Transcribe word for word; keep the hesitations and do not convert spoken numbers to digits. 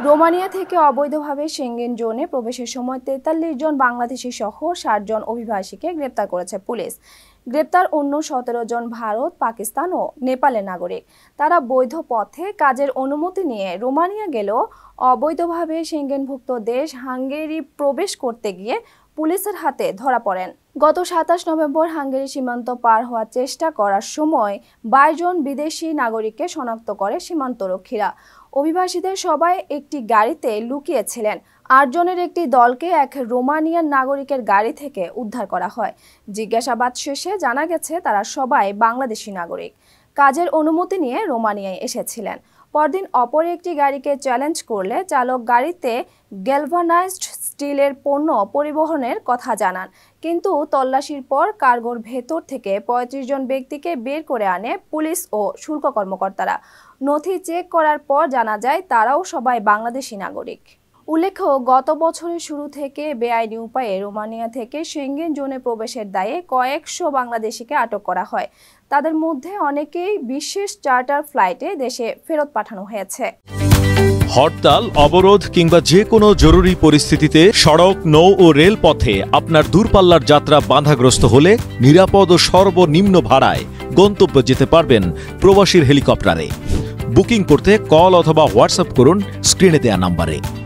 Romania থেকে অবৈধভাবে Schengen জোনে প্রবেশের সময় তেতাল্লিশ জন বাংলাদেশি সহ ষাট জন অভিবাসীকে গ্রেপ্তার করেছে পুলিশ। গ্রেপ্তার অন্য সতেরো জন ভারত, পাকিস্তান ও নেপালের নাগরিক। তারা বৈধ পথে কাজের অনুমতি নিয়ে রোমানিয়া গেলেও অবৈধভাবে সেঙ্গেনভুক্ত দেশ হাঙ্গেরি প্রবেশ করতে গিয়ে পুলিশের হাতে ধরা পড়েন। গত সাতাশ নভেম্বর হাঙ্গেরি সীমান্ত পার হওয়ার চেষ্টা করার সময় বাইশ জন বিদেশি নাগরিককে শনাক্ত করে সীমান্তরক্ষীরা। অভিবাসীদের সবাই একটি গাড়িতে লুকিয়েছিলেন। আটজনের একটি দলকে এক রোমানিয়ান নাগরিকের গাড়ি থেকে উদ্ধার করা হয়। জিজ্ঞাসাবাদ শেষে জানা গেছে তারা সবাই বাংলাদেশি নাগরিক, কাজের অনুমতি নিয়ে রোমানিয়ায় এসেছিলেন। পরদিন অপর একটি গাড়িকে চ্যালেঞ্জ করলে চালক গাড়িতে গ্যালভানাইজড স্টিলের পণ্য পরিবহনের কথা জানান, কিন্তু তল্লাশির পর কার্গোর ভেতর থেকে পঁয়ত্রিশ জন ব্যক্তিকে বের করে আনে পুলিশ ও শুল্ক কর্মকর্তারা। নথি চেক করার পর জানা যায় তারাও সবাই বাংলাদেশি নাগরিক। উল্লেখ্য, গত বছরের শুরু থেকে বেআইনি উপায়ে রোমানিয়া থেকে সেঙ্গেন জোনে প্রবেশের দায়ে কয়েকশো বাংলাদেশিকে আটক করা হয়। তাদের মধ্যে অনেকেই বিশেষ চার্টার ফ্লাইটে দেশে ফেরত পাঠানো হয়েছে। হরতাল, অবরোধ কিংবা যে কোনো জরুরি পরিস্থিতিতে সড়ক, নৌ ও রেলপথে আপনার দূরপাল্লার যাত্রা বাধাগ্রস্ত হলে নিরাপদ ও সর্বনিম্ন ভাড়ায় গন্তব্যে যেতে পারবেন প্রবাসীর হেলিকপ্টারে। বুকিং করতে কল অথবা হোয়াটসঅ্যাপ করুন স্ক্রিনে দেয়া নাম্বারে।